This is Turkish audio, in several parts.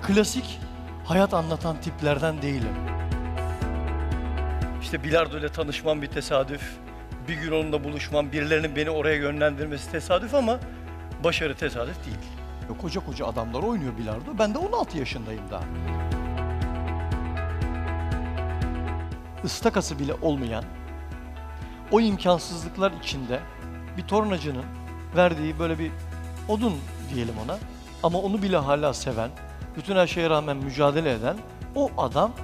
klasik hayat anlatan tiplerden değilim. İşte bilardo ile tanışmam bir tesadüf, bir gün onunla buluşmam, birilerinin beni oraya yönlendirmesi tesadüf ama başarı tesadüf değil. Koca koca adamlar oynuyor bilardo, ben de 16 yaşındayım daha. Istakası bile olmayan, o imkansızlıklar içinde bir tornacının verdiği böyle bir odun diyelim ona, ama onu bile hala seven, bütün her şeye rağmen mücadele eden o adam.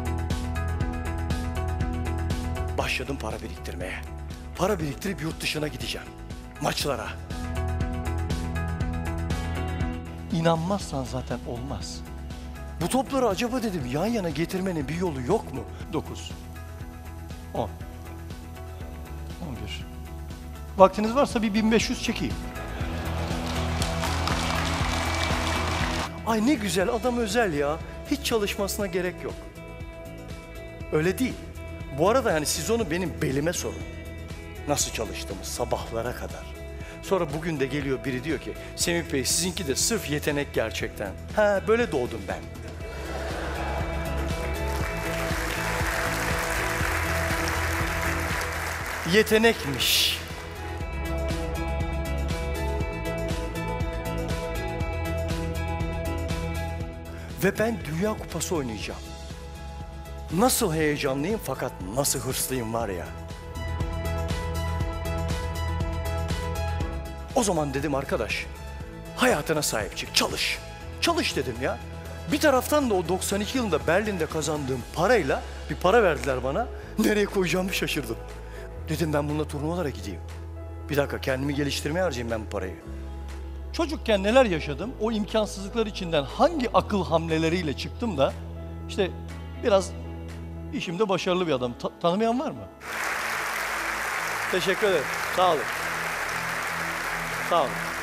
Başladım para biriktirmeye. Para biriktirip yurt dışına gideceğim. Maçlara. İnanmazsan zaten olmaz. Bu topları acaba dedim yan yana getirmenin bir yolu yok mu? 9, 10, 11. Vaktiniz varsa bir 1500 çekeyim. Ay ne güzel, adam özel ya. Hiç çalışmasına gerek yok. Öyle değil. Bu arada yani siz onu benim belime sorun. Nasıl çalıştığımız sabahlara kadar. Sonra bugün de geliyor biri diyor ki Semih Bey sizinki de sırf yetenek gerçekten. Ha böyle doğdum ben. Yetenekmiş. Ve ben Dünya Kupası oynayacağım. Nasıl heyecanlıyım fakat nasıl hırslıyım var ya. O zaman dedim arkadaş, hayatına sahip çık, çalış. Çalış dedim ya. Bir taraftan da o 92 yılında Berlin'de kazandığım parayla bir para verdiler bana. Nereye koyacağımı şaşırdım. Dedim ben bununla turnuvalara gideyim. Bir dakika kendimi geliştirmeye harcayayım ben bu parayı. Çocukken neler yaşadım, o imkansızlıklar içinden hangi akıl hamleleriyle çıktım da işte biraz işimde başarılı bir adam. Tanımayan var mı? Teşekkür ederim. Sağ olun. Sağ olun.